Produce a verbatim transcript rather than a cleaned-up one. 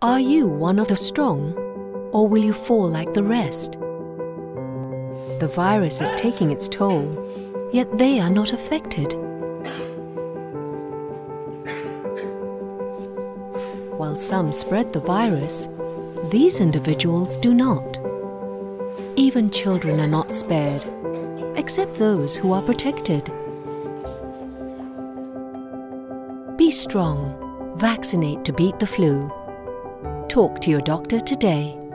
Are you one of the strong, or will you fall like the rest? The virus is taking its toll, yet they are not affected. While some spread the virus, these individuals do not. Even children are not spared, except those who are protected. Be strong. Vaccinate to beat the flu. Talk to your doctor today.